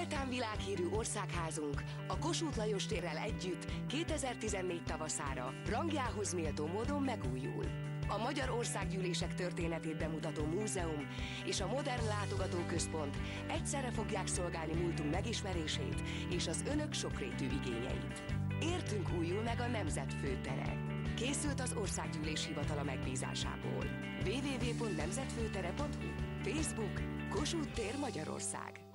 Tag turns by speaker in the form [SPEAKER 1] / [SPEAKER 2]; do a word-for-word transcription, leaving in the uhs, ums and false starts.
[SPEAKER 1] Méltán világhírű országházunk a Kossuth Lajos térrel együtt kétezer-tizennégy tavaszára rangjához méltó módon megújul. A Magyar Országgyűlések történetét bemutató múzeum és a modern látogatóközpont egyszerre fogják szolgálni múltunk megismerését és az önök sokrétű igényeit. Értünk újul meg a Nemzet főtere. Készült az Országgyűlés hivatala megbízásából. double-u double-u double-u pont nemzetfőtere pont hu. Facebook Kossuth tér Magyarország.